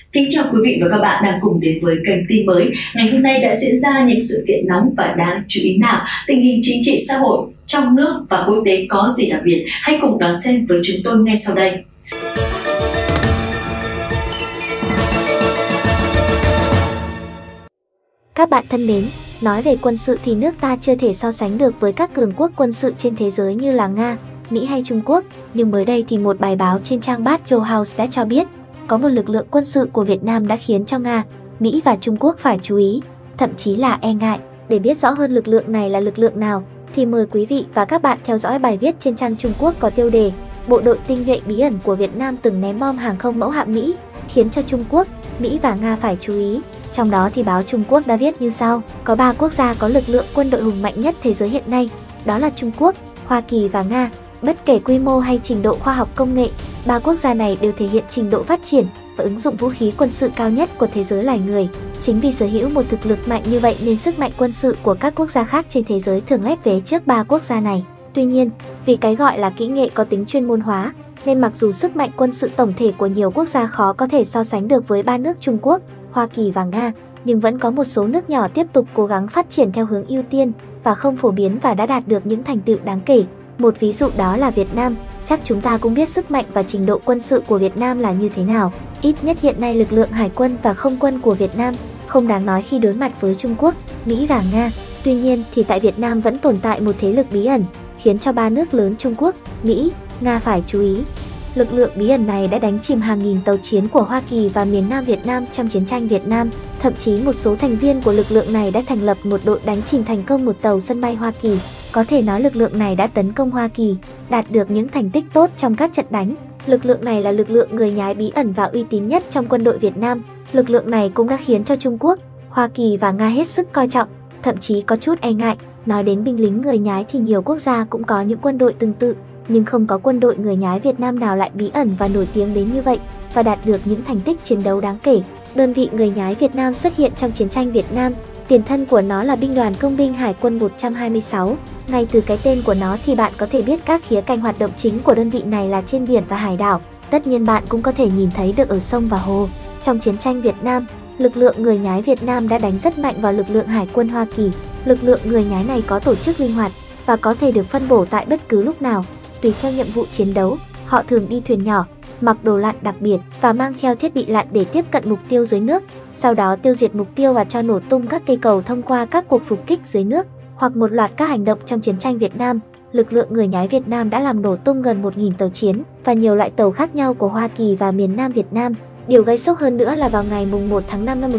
Kính chào quý vị và các bạn đang cùng đến với kênh tin mới. Ngày hôm nay đã diễn ra những sự kiện nóng và đáng chú ý nào? Tình hình chính trị xã hội trong nước và quốc tế có gì đặc biệt? Hãy cùng đón xem với chúng tôi ngay sau đây. Các bạn thân mến, nói về quân sự thì nước ta chưa thể so sánh được với các cường quốc quân sự trên thế giới như là Nga, Mỹ hay Trung Quốc. Nhưng mới đây thì một bài báo trên trang Battle House đã cho biết có một lực lượng quân sự của Việt Nam đã khiến cho Nga, Mỹ và Trung Quốc phải chú ý, thậm chí là e ngại. Để biết rõ hơn lực lượng này là lực lượng nào thì mời quý vị và các bạn theo dõi bài viết trên trang Trung Quốc có tiêu đề Bộ đội tinh nhuệ bí ẩn của Việt Nam từng ném bom hàng không mẫu hạm Mỹ, khiến cho Trung Quốc, Mỹ và Nga phải chú ý. Trong đó thì báo Trung Quốc đã viết như sau: có 3 quốc gia có lực lượng quân đội hùng mạnh nhất thế giới hiện nay, đó là Trung Quốc, Hoa Kỳ và Nga. Bất kể quy mô hay trình độ khoa học công nghệ, 3 quốc gia này đều thể hiện trình độ phát triển và ứng dụng vũ khí quân sự cao nhất của thế giới loài người. Chính vì sở hữu một thực lực mạnh như vậy nên sức mạnh quân sự của các quốc gia khác trên thế giới thường lép vế trước 3 quốc gia này. Tuy nhiên, vì cái gọi là kỹ nghệ có tính chuyên môn hóa, nên mặc dù sức mạnh quân sự tổng thể của nhiều quốc gia khó có thể so sánh được với 3 nước Trung Quốc, Hoa Kỳ và Nga, nhưng vẫn có một số nước nhỏ tiếp tục cố gắng phát triển theo hướng ưu tiên và không phổ biến và đã đạt được những thành tựu đáng kể. Một ví dụ đó là Việt Nam. Chắc chúng ta cũng biết sức mạnh và trình độ quân sự của Việt Nam là như thế nào. Ít nhất hiện nay lực lượng hải quân và không quân của Việt Nam không đáng nói khi đối mặt với Trung Quốc, Mỹ và Nga. Tuy nhiên thì tại Việt Nam vẫn tồn tại một thế lực bí ẩn, khiến cho 3 nước lớn Trung Quốc, Mỹ, Nga phải chú ý. Lực lượng bí ẩn này đã đánh chìm hàng nghìn tàu chiến của Hoa Kỳ và miền Nam Việt Nam trong chiến tranh Việt Nam. Thậm chí một số thành viên của lực lượng này đã thành lập một đội đánh chìm thành công một tàu sân bay Hoa Kỳ. Có thể nói lực lượng này đã tấn công Hoa Kỳ, đạt được những thành tích tốt trong các trận đánh. Lực lượng này là lực lượng người nhái bí ẩn và uy tín nhất trong quân đội Việt Nam. Lực lượng này cũng đã khiến cho Trung Quốc, Hoa Kỳ và Nga hết sức coi trọng, thậm chí có chút e ngại. Nói đến binh lính người nhái thì nhiều quốc gia cũng có những quân đội tương tự, nhưng không có quân đội người nhái Việt Nam nào lại bí ẩn và nổi tiếng đến như vậy và đạt được những thành tích chiến đấu đáng kể. Đơn vị người nhái Việt Nam xuất hiện trong chiến tranh Việt Nam, tiền thân của nó là Binh đoàn Công binh Hải quân 126. Ngay từ cái tên của nó thì bạn có thể biết các khía cạnh hoạt động chính của đơn vị này là trên biển và hải đảo. Tất nhiên bạn cũng có thể nhìn thấy được ở sông và hồ. Trong chiến tranh Việt Nam, lực lượng người nhái Việt Nam đã đánh rất mạnh vào lực lượng Hải quân Hoa Kỳ. Lực lượng người nhái này có tổ chức linh hoạt và có thể được phân bổ tại bất cứ lúc nào. Tùy theo nhiệm vụ chiến đấu, họ thường đi thuyền nhỏ, mặc đồ lặn đặc biệt và mang theo thiết bị lặn để tiếp cận mục tiêu dưới nước, sau đó tiêu diệt mục tiêu và cho nổ tung các cây cầu thông qua các cuộc phục kích dưới nước hoặc một loạt các hành động trong chiến tranh Việt Nam. Lực lượng người nhái Việt Nam đã làm nổ tung gần 1.000 tàu chiến và nhiều loại tàu khác nhau của Hoa Kỳ và miền Nam Việt Nam. Điều gây sốc hơn nữa là vào ngày 1 tháng 5 năm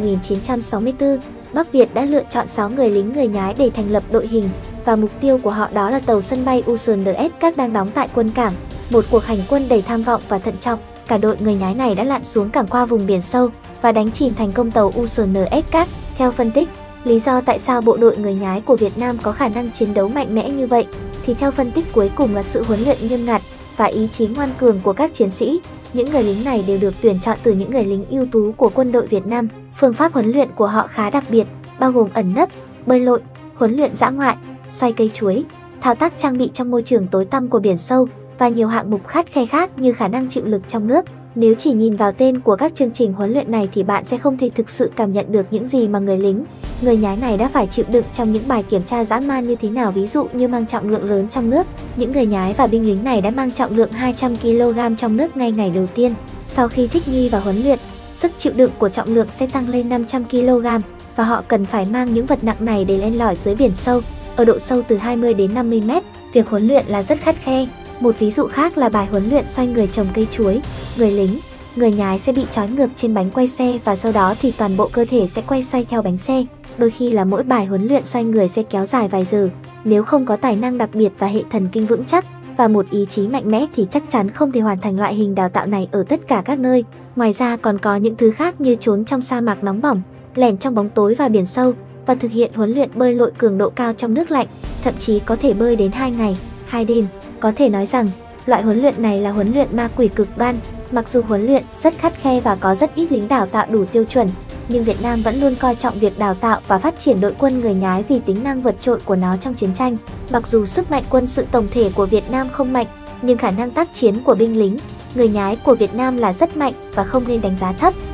1964, Bắc Việt đã lựa chọn 6 người lính người nhái để thành lập đội hình và mục tiêu của họ đó là tàu sân bay USNS Các đang đóng tại quân cảng. Một cuộc hành quân đầy tham vọng và thận trọng, cả đội người nhái này đã lặn xuống cảng qua vùng biển sâu và đánh chìm thành công tàu USNS Các. Theo phân tích, lý do tại sao bộ đội người nhái của Việt Nam có khả năng chiến đấu mạnh mẽ như vậy thì theo phân tích cuối cùng là sự huấn luyện nghiêm ngặt và ý chí ngoan cường của các chiến sĩ. Những người lính này đều được tuyển chọn từ những người lính ưu tú của quân đội Việt Nam. Phương pháp huấn luyện của họ khá đặc biệt, bao gồm ẩn nấp, bơi lội, huấn luyện dã ngoại, xoay cây chuối, thao tác trang bị trong môi trường tối tăm của biển sâu và nhiều hạng mục khắt khe khác như khả năng chịu lực trong nước. Nếu chỉ nhìn vào tên của các chương trình huấn luyện này thì bạn sẽ không thể thực sự cảm nhận được những gì mà người lính, người nhái này đã phải chịu đựng trong những bài kiểm tra dã man như thế nào, ví dụ như mang trọng lượng lớn trong nước. Những người nhái và binh lính này đã mang trọng lượng 200 kg trong nước ngay ngày đầu tiên. Sau khi thích nghi và huấn luyện, sức chịu đựng của trọng lượng sẽ tăng lên 500 kg và họ cần phải mang những vật nặng này để len lỏi dưới biển sâu, ở độ sâu từ 20 đến 50 mét. Việc huấn luyện là rất khắt khe. Một ví dụ khác là bài huấn luyện xoay người trồng cây chuối. Người lính, người nhái sẽ bị trói ngược trên bánh quay xe và sau đó thì toàn bộ cơ thể sẽ quay xoay theo bánh xe. Đôi khi là mỗi bài huấn luyện xoay người sẽ kéo dài vài giờ. Nếu không có tài năng đặc biệt và hệ thần kinh vững chắc và một ý chí mạnh mẽ thì chắc chắn không thể hoàn thành loại hình đào tạo này ở tất cả các nơi. Ngoài ra còn có những thứ khác như trốn trong sa mạc nóng bỏng, lẻn trong bóng tối và biển sâu và thực hiện huấn luyện bơi lội cường độ cao trong nước lạnh, thậm chí có thể bơi đến 2 ngày, 2 đêm. Có thể nói rằng, loại huấn luyện này là huấn luyện ma quỷ cực đoan. Mặc dù huấn luyện rất khắt khe và có rất ít lính đào tạo đủ tiêu chuẩn, nhưng Việt Nam vẫn luôn coi trọng việc đào tạo và phát triển đội quân người nhái vì tính năng vượt trội của nó trong chiến tranh. Mặc dù sức mạnh quân sự tổng thể của Việt Nam không mạnh, nhưng khả năng tác chiến của binh lính, người nhái của Việt Nam là rất mạnh và không nên đánh giá thấp.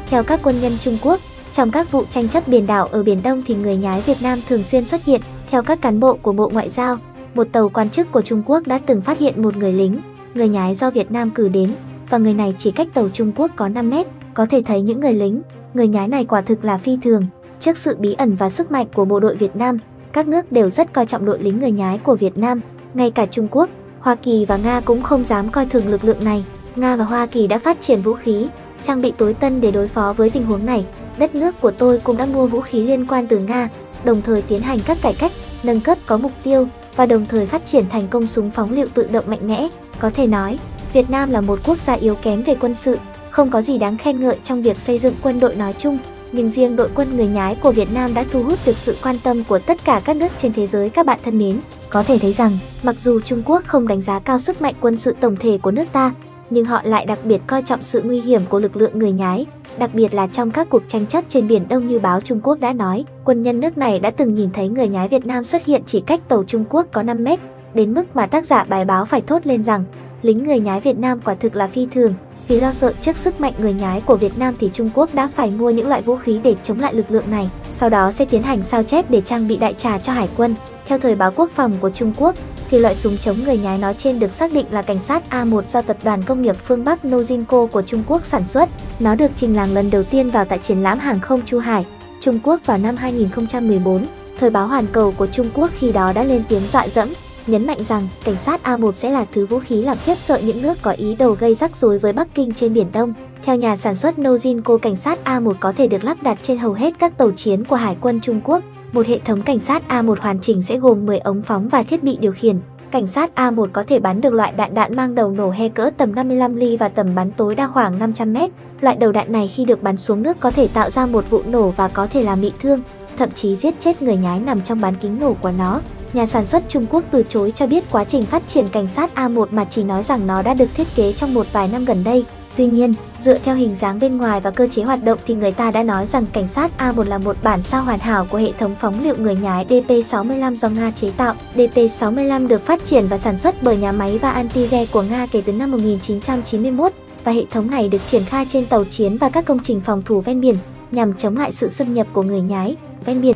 Theo các quân nhân Trung Quốc, trong các vụ tranh chấp biển đảo ở Biển Đông thì người nhái Việt Nam thường xuyên xuất hiện. Theo các cán bộ của Bộ Ngoại giao, một tàu quan chức của Trung Quốc đã từng phát hiện một người lính, người nhái do Việt Nam cử đến, và người này chỉ cách tàu Trung Quốc có 5 mét. Có thể thấy những người lính, người nhái này quả thực là phi thường. Trước sự bí ẩn và sức mạnh của bộ đội Việt Nam, các nước đều rất coi trọng đội lính người nhái của Việt Nam. Ngay cả Trung Quốc, Hoa Kỳ và Nga cũng không dám coi thường lực lượng này. Nga và Hoa Kỳ đã phát triển vũ khí, trang bị tối tân để đối phó với tình huống này. Đất nước của tôi cũng đã mua vũ khí liên quan từ Nga, đồng thời tiến hành các cải cách, nâng cấp có mục tiêu và đồng thời phát triển thành công súng phóng lựu tự động mạnh mẽ. Có thể nói, Việt Nam là một quốc gia yếu kém về quân sự, không có gì đáng khen ngợi trong việc xây dựng quân đội nói chung, nhưng riêng đội quân người nhái của Việt Nam đã thu hút được sự quan tâm của tất cả các nước trên thế giới. Các bạn thân mến, có thể thấy rằng, mặc dù Trung Quốc không đánh giá cao sức mạnh quân sự tổng thể của nước ta, nhưng họ lại đặc biệt coi trọng sự nguy hiểm của lực lượng người nhái, đặc biệt là trong các cuộc tranh chấp trên Biển Đông. Như báo Trung Quốc đã nói, quân nhân nước này đã từng nhìn thấy người nhái Việt Nam xuất hiện chỉ cách tàu Trung Quốc có 5 mét, đến mức mà tác giả bài báo phải thốt lên rằng, lính người nhái Việt Nam quả thực là phi thường. Vì lo sợ trước sức mạnh người nhái của Việt Nam thì Trung Quốc đã phải mua những loại vũ khí để chống lại lực lượng này, sau đó sẽ tiến hành sao chép để trang bị đại trà cho Hải quân. Theo thời báo Quốc phòng của Trung Quốc, thì loại súng chống người nhái nói trên được xác định là cảnh sát A1 do Tập đoàn Công nghiệp Phương Bắc Norinco của Trung Quốc sản xuất. Nó được trình làng lần đầu tiên vào tại triển lãm hàng không Chu Hải, Trung Quốc vào năm 2014. Thời báo Hoàn Cầu của Trung Quốc khi đó đã lên tiếng dọa dẫm, nhấn mạnh rằng cảnh sát A1 sẽ là thứ vũ khí làm khiếp sợ những nước có ý đồ gây rắc rối với Bắc Kinh trên Biển Đông. Theo nhà sản xuất Norinco, cảnh sát A1 có thể được lắp đặt trên hầu hết các tàu chiến của Hải quân Trung Quốc. Một hệ thống cảnh sát A1 hoàn chỉnh sẽ gồm 10 ống phóng và thiết bị điều khiển. Cảnh sát A1 có thể bắn được loại đạn mang đầu nổ he cỡ tầm 55 ly và tầm bắn tối đa khoảng 500 m. Loại đầu đạn này khi được bắn xuống nước có thể tạo ra một vụ nổ và có thể làm bị thương, thậm chí giết chết người nhái nằm trong bán kính nổ của nó. Nhà sản xuất Trung Quốc từ chối cho biết quá trình phát triển cảnh sát A1 mà chỉ nói rằng nó đã được thiết kế trong một vài năm gần đây. Tuy nhiên, dựa theo hình dáng bên ngoài và cơ chế hoạt động thì người ta đã nói rằng cảnh sát A1 là một bản sao hoàn hảo của hệ thống phóng lựu người nhái DP-65 do Nga chế tạo. DP-65 được phát triển và sản xuất bởi nhà máy và Antize của Nga kể từ năm 1991, và hệ thống này được triển khai trên tàu chiến và các công trình phòng thủ ven biển nhằm chống lại sự xâm nhập của người nhái ven biển.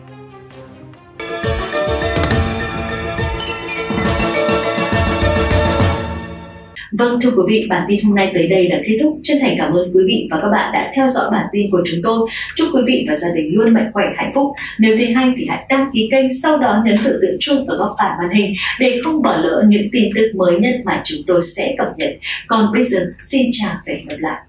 Vâng, thưa quý vị, bản tin hôm nay tới đây đã kết thúc. Chân thành cảm ơn quý vị và các bạn đã theo dõi bản tin của chúng tôi. Chúc quý vị và gia đình luôn mạnh khỏe, hạnh phúc. Nếu thấy hay thì hãy đăng ký kênh, sau đó nhấn biểu tượng chuông ở góc phải màn hình để không bỏ lỡ những tin tức mới nhất mà chúng tôi sẽ cập nhật. Còn bây giờ, xin chào và hẹn gặp lại.